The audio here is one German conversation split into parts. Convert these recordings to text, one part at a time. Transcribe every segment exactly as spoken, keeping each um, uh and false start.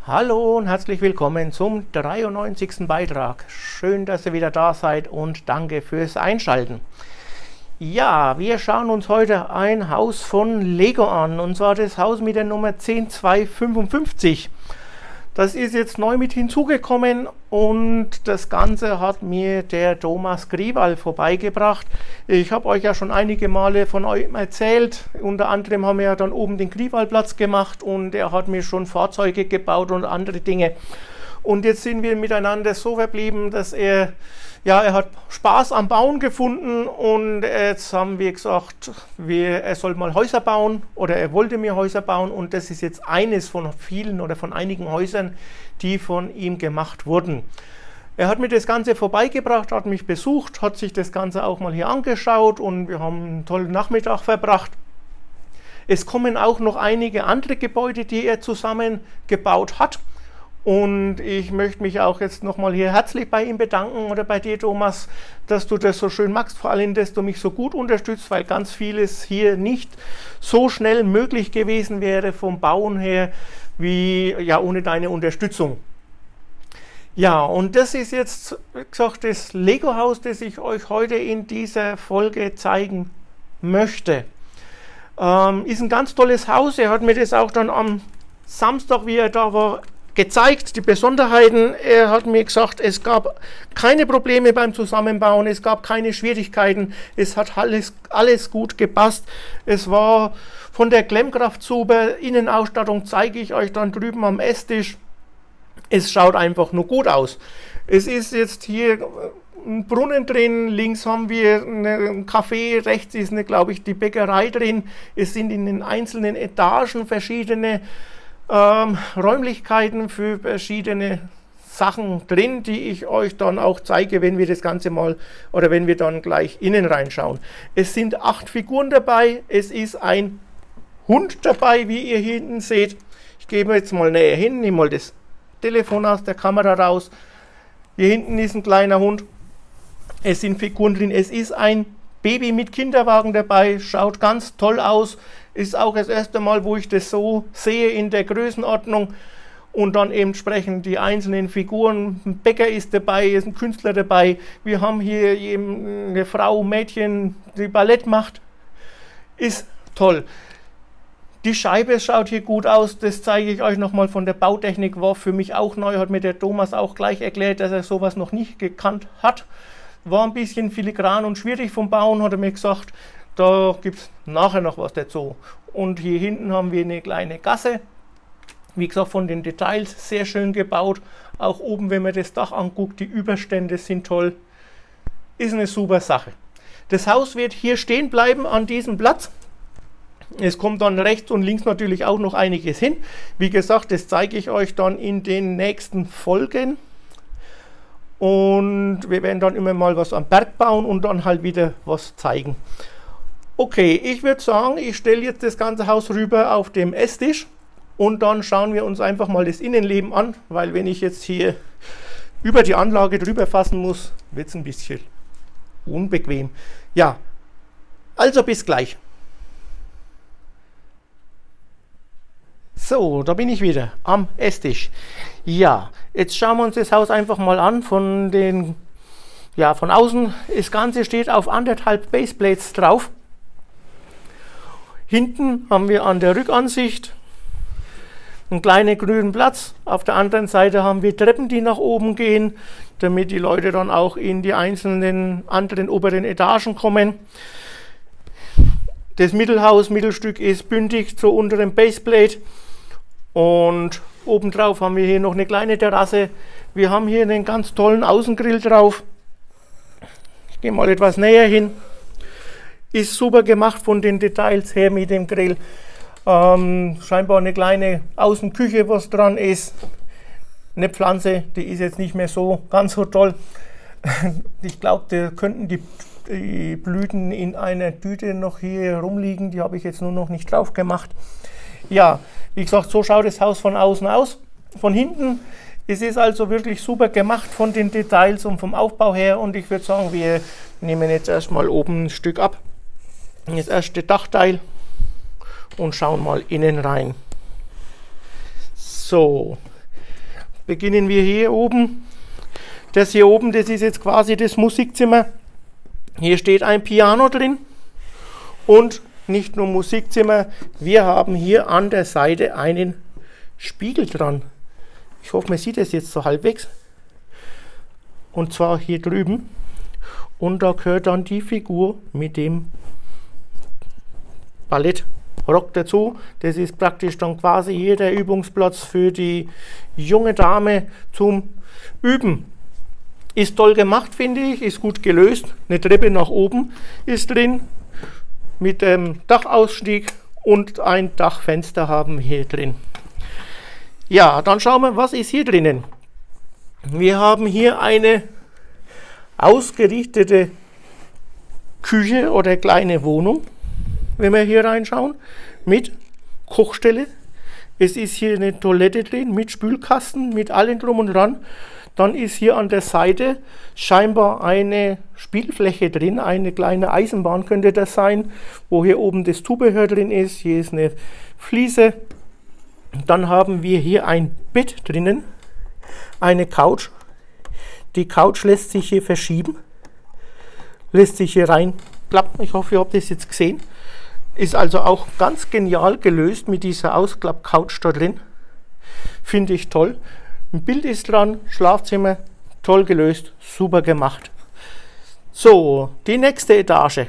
Hallo und herzlich willkommen zum dreiundneunzigsten Beitrag. Schön, dass ihr wieder da seid und danke fürs Einschalten. Ja, wir schauen uns heute ein Haus von Lego an, und zwar das Haus mit der Nummer zehn zwei fünfundfünfzig. Das ist jetzt neu mit hinzugekommen und das Ganze hat mir der Thomas Griewall vorbeigebracht. Ich habe euch ja schon einige Male von euch erzählt. Unter anderem haben wir ja dann oben den Griewallplatz gemacht und er hat mir schon Fahrzeuge gebaut und andere Dinge. Und jetzt sind wir miteinander so verblieben, dass er, ja, er hat Spaß am Bauen gefunden und jetzt haben wir gesagt, wir, er soll mal Häuser bauen oder er wollte mir Häuser bauen und das ist jetzt eines von vielen oder von einigen Häusern, die von ihm gemacht wurden. Er hat mir das Ganze vorbeigebracht, hat mich besucht, hat sich das Ganze auch mal hier angeschaut und wir haben einen tollen Nachmittag verbracht. Es kommen auch noch einige andere Gebäude, die er zusammengebaut hat. Und ich möchte mich auch jetzt nochmal hier herzlich bei ihm bedanken oder bei dir, Thomas, dass du das so schön machst, vor allem, dass du mich so gut unterstützt, weil ganz vieles hier nicht so schnell möglich gewesen wäre vom Bauen her, wie ja ohne deine Unterstützung. Ja, und das ist jetzt, wie gesagt, das Lego-Haus, das ich euch heute in dieser Folge zeigen möchte. Ähm, ist ein ganz tolles Haus. Er hat mir das auch dann am Samstag, wie er da war, gezeigt, die Besonderheiten. Er hat mir gesagt, es gab keine Probleme beim Zusammenbauen, es gab keine Schwierigkeiten, es hat alles, alles gut gepasst. Es war von der Klemmkraft super, Innenausstattung zeige ich euch dann drüben am Esstisch. Es schaut einfach nur gut aus. Es ist jetzt hier ein Brunnen drin, links haben wir ein Café, rechts ist, eine, glaube ich, die Bäckerei drin. Es sind in den einzelnen Etagen verschiedene Ähm, Räumlichkeiten für verschiedene Sachen drin, die ich euch dann auch zeige, wenn wir das Ganze mal oder wenn wir dann gleich innen reinschauen. Es sind acht Figuren dabei, es ist ein Hund dabei, wie ihr hier hinten seht. Ich gehe jetzt mal näher hin, nehme mal das Telefon aus der Kamera raus. Hier hinten ist ein kleiner Hund. Es sind Figuren drin, es ist ein Baby mit Kinderwagen dabei, schaut ganz toll aus. Ist auch das erste Mal, wo ich das so sehe in der Größenordnung und dann eben entsprechend die einzelnen Figuren. Ein Bäcker ist dabei, ist ein Künstler dabei. Wir haben hier eben eine Frau, ein Mädchen, die Ballett macht. Ist toll. Die Scheibe schaut hier gut aus, das zeige ich euch nochmal von der Bautechnik, war für mich auch neu, hat mir der Thomas auch gleich erklärt, dass er sowas noch nicht gekannt hat. War ein bisschen filigran und schwierig vom Bauen, hat er mir gesagt. Da gibt es nachher noch was dazu. Und hier hinten haben wir eine kleine Gasse. Wie gesagt, von den Details sehr schön gebaut. Auch oben, wenn man das Dach anguckt, die Überstände sind toll. Ist eine super Sache. Das Haus wird hier stehen bleiben an diesem Platz. Es kommt dann rechts und links natürlich auch noch einiges hin. Wie gesagt, das zeige ich euch dann in den nächsten Folgen. Und wir werden dann immer mal was am Berg bauen und dann halt wieder was zeigen. Okay, ich würde sagen, ich stelle jetzt das ganze Haus rüber auf dem Esstisch und dann schauen wir uns einfach mal das Innenleben an, weil wenn ich jetzt hier über die Anlage drüber fassen muss, wird es ein bisschen unbequem. Ja, also bis gleich. So, da bin ich wieder am Esstisch. Ja, jetzt schauen wir uns das Haus einfach mal an von den, ja, von außen. Das Ganze steht auf anderthalb Baseplates drauf. Hinten haben wir an der Rückansicht einen kleinen grünen Platz. Auf der anderen Seite haben wir Treppen, die nach oben gehen, damit die Leute dann auch in die einzelnen anderen oberen Etagen kommen. Das Mittelhaus, Mittelstück ist bündig zur unteren Baseplate. Und obendrauf haben wir hier noch eine kleine Terrasse. Wir haben hier einen ganz tollen Außengrill drauf. Ich gehe mal etwas näher hin. Ist super gemacht von den Details her mit dem Grill. Ähm, scheinbar eine kleine Außenküche, was dran ist. Eine Pflanze, die ist jetzt nicht mehr so ganz so toll. Ich glaube, da könnten die, die Blüten in einer Tüte noch hier rumliegen. Die habe ich jetzt nur noch nicht drauf gemacht. Ja, wie gesagt, so schaut das Haus von außen aus. Von hinten, es ist also wirklich super gemacht von den Details und vom Aufbau her. Und ich würde sagen, wir nehmen jetzt erstmal oben ein Stück ab. Das erste Dachteil und schauen mal innen rein. So, beginnen wir hier oben. Das hier oben, das ist jetzt quasi das Musikzimmer. Hier steht ein Piano drin und nicht nur Musikzimmer, wir haben hier an der Seite einen Spiegel dran. Ich hoffe, man sieht es jetzt so halbwegs. Und zwar hier drüben. Und da gehört dann die Figur mit dem Ballettrock dazu. Das ist praktisch dann quasi hier der Übungsplatz für die junge Dame zum Üben. Ist toll gemacht, finde ich, ist gut gelöst. Eine Treppe nach oben ist drin mit dem Dachausstieg und ein Dachfenster haben wir hier drin. Ja, dann schauen wir, was ist hier drinnen. Wir haben hier eine ausgerichtete Küche oder kleine Wohnung, wenn wir hier reinschauen, mit Kochstelle. Es ist hier eine Toilette drin mit Spülkasten, mit allem drum und dran. Dann ist hier an der Seite scheinbar eine Spielfläche drin, eine kleine Eisenbahn könnte das sein, wo hier oben das Zubehör drin ist. Hier ist eine Fliese. Dann haben wir hier ein Bett drinnen, eine Couch. Die Couch lässt sich hier verschieben, lässt sich hier reinklappen. Ich hoffe, ihr habt das jetzt gesehen. Ist also auch ganz genial gelöst mit dieser Ausklapp-Couch da drin. Finde ich toll. Ein Bild ist dran, Schlafzimmer, toll gelöst, super gemacht. So, die nächste Etage.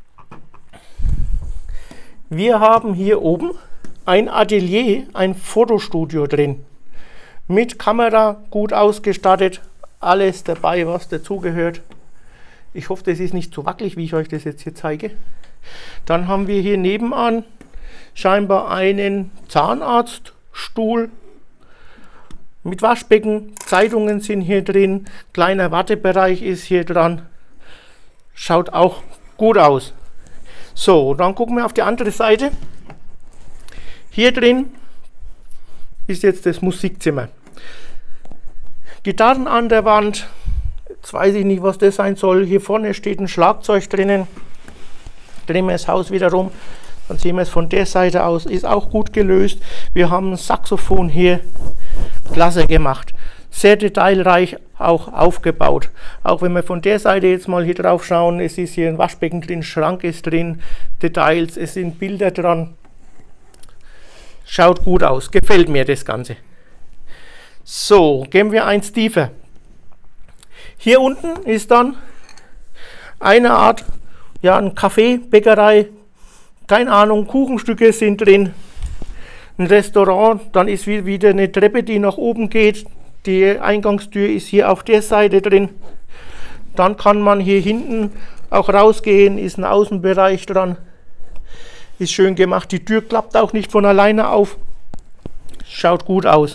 Wir haben hier oben ein Atelier, ein Fotostudio drin. Mit Kamera, gut ausgestattet, alles dabei, was dazugehört. Ich hoffe, das ist nicht zu wackelig, wie ich euch das jetzt hier zeige. Dann haben wir hier nebenan scheinbar einen Zahnarztstuhl mit Waschbecken. Zeitungen sind hier drin, kleiner Wartebereich ist hier dran. Schaut auch gut aus. So, dann gucken wir auf die andere Seite. Hier drin ist jetzt das Musikzimmer. Gitarren an der Wand. Jetzt weiß ich nicht, was das sein soll. Hier vorne steht ein Schlagzeug drinnen. Drehen wir das Haus wieder rum. Dann sehen wir es von der Seite aus. Ist auch gut gelöst. Wir haben ein Saxophon hier. Klasse gemacht. Sehr detailreich auch aufgebaut. Auch wenn wir von der Seite jetzt mal hier drauf schauen. Es ist hier ein Waschbecken drin, Schrank ist drin, Details, es sind Bilder dran. Schaut gut aus. Gefällt mir das Ganze. So, gehen wir eins tiefer. Hier unten ist dann eine Art, ja, ein Café, Bäckerei, keine Ahnung, Kuchenstücke sind drin, ein Restaurant, dann ist wieder eine Treppe, die nach oben geht, die Eingangstür ist hier auf der Seite drin, dann kann man hier hinten auch rausgehen, ist ein Außenbereich dran, ist schön gemacht, die Tür klappt auch nicht von alleine auf, schaut gut aus.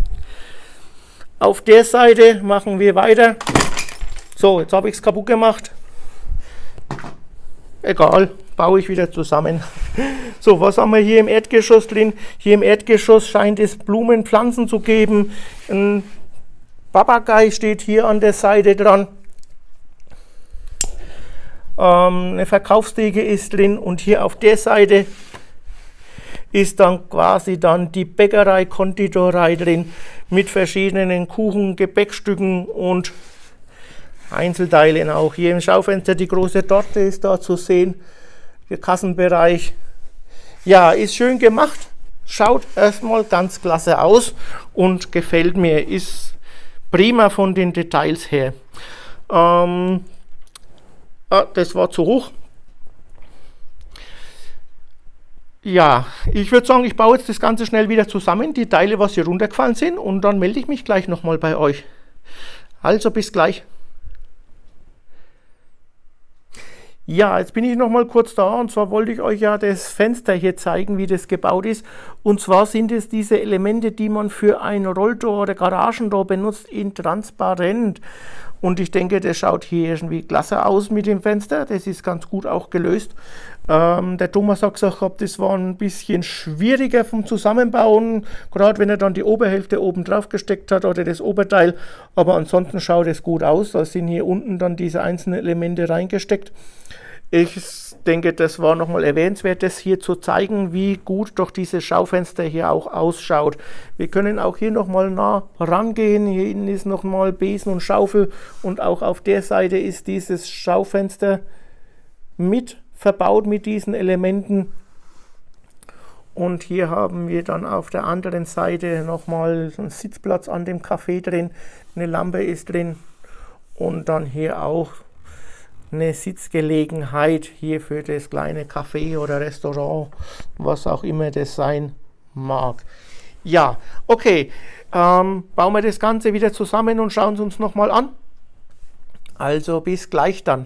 Auf der Seite machen wir weiter. So, jetzt habe ich es kaputt gemacht. Egal, baue ich wieder zusammen. So, was haben wir hier im Erdgeschoss drin? Hier im Erdgeschoss scheint es Blumen, Pflanzen zu geben. Ein Papagei steht hier an der Seite dran. Ähm, eine Verkaufstheke ist drin und hier auf der Seite ist dann quasi dann die Bäckerei, Konditorei drin mit verschiedenen Kuchen, Gebäckstücken und Einzelteilen auch. Hier im Schaufenster die große Torte ist da zu sehen, der Kassenbereich. Ja, ist schön gemacht, schaut erstmal ganz klasse aus und gefällt mir, ist prima von den Details her. Ähm, ah, das war zu hoch. Ja, ich würde sagen, ich baue jetzt das Ganze schnell wieder zusammen, die Teile, was hier runtergefallen sind, und dann melde ich mich gleich nochmal bei euch. Also bis gleich. Ja, jetzt bin ich noch mal kurz da, und zwar wollte ich euch ja das Fenster hier zeigen, wie das gebaut ist. Und zwar sind es diese Elemente, die man für ein Rolltor oder Garagentor benutzt, in transparent. Und ich denke, das schaut hier irgendwie klasse aus mit dem Fenster. Das ist ganz gut auch gelöst. Ähm, der Thomas hat gesagt, das war ein bisschen schwieriger vom Zusammenbauen, gerade wenn er dann die Oberhälfte oben drauf gesteckt hat oder das Oberteil. Aber ansonsten schaut es gut aus. Da sind hier unten dann diese einzelnen Elemente reingesteckt. Ich denke, das war nochmal erwähnenswert, das hier zu zeigen, wie gut doch dieses Schaufenster hier auch ausschaut. Wir können auch hier nochmal nah rangehen. Hier hinten ist nochmal Besen und Schaufel und auch auf der Seite ist dieses Schaufenster mit verbaut mit diesen Elementen. Und hier haben wir dann auf der anderen Seite nochmal so einen Sitzplatz an dem Café drin. Eine Lampe ist drin und dann hier auch eine Sitzgelegenheit hier für das kleine Café oder Restaurant, was auch immer das sein mag. Ja, okay, ähm, bauen wir das Ganze wieder zusammen und schauen es uns nochmal an. Also bis gleich dann.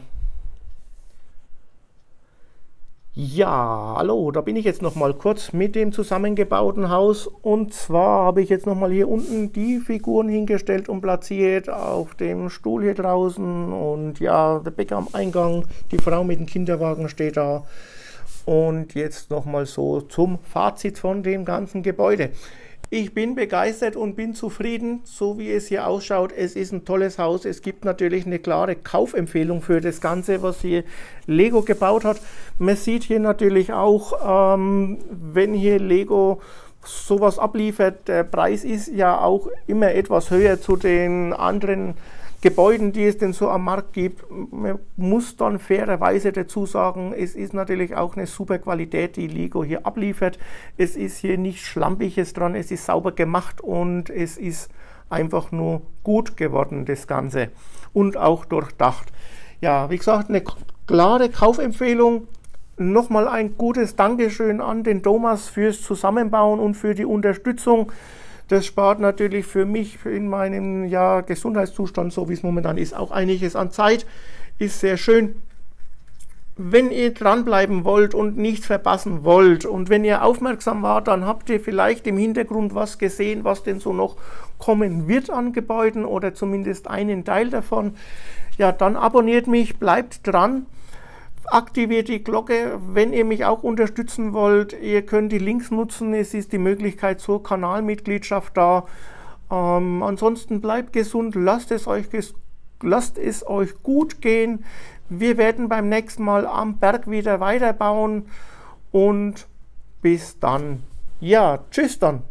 Ja, hallo, da bin ich jetzt noch mal kurz mit dem zusammengebauten Haus, und zwar habe ich jetzt noch mal hier unten die Figuren hingestellt und platziert auf dem Stuhl hier draußen, und ja, der Bäcker am Eingang, die Frau mit dem Kinderwagen steht da, und jetzt noch mal so zum Fazit von dem ganzen Gebäude. Ich bin begeistert und bin zufrieden, so wie es hier ausschaut. Es ist ein tolles Haus. Es gibt natürlich eine klare Kaufempfehlung für das Ganze, was hier Lego gebaut hat. Man sieht hier natürlich auch, ähm, wenn hier Lego sowas abliefert, der Preis ist ja auch immer etwas höher zu den anderen Gebäuden, die es denn so am Markt gibt. Man muss dann fairerweise dazu sagen, es ist natürlich auch eine super Qualität, die Lego hier abliefert. Es ist hier nichts Schlampiges dran, es ist sauber gemacht und es ist einfach nur gut geworden, das Ganze. Und auch durchdacht. Ja, wie gesagt, eine klare Kaufempfehlung. Nochmal ein gutes Dankeschön an den Thomas fürs Zusammenbauen und für die Unterstützung. Das spart natürlich für mich in meinem ja, Gesundheitszustand, so wie es momentan ist, auch einiges an Zeit. Ist sehr schön. Wenn ihr dranbleiben wollt und nichts verpassen wollt und wenn ihr aufmerksam wart, dann habt ihr vielleicht im Hintergrund was gesehen, was denn so noch kommen wird an Gebäuden oder zumindest einen Teil davon. Ja, dann abonniert mich, bleibt dran. Aktiviert die Glocke, wenn ihr mich auch unterstützen wollt. Ihr könnt die Links nutzen, es ist die Möglichkeit zur Kanalmitgliedschaft da. Ähm, ansonsten bleibt gesund, lasst es, euch ges lasst es euch gut gehen. Wir werden beim nächsten Mal am Berg wieder weiterbauen und bis dann. Ja, tschüss dann.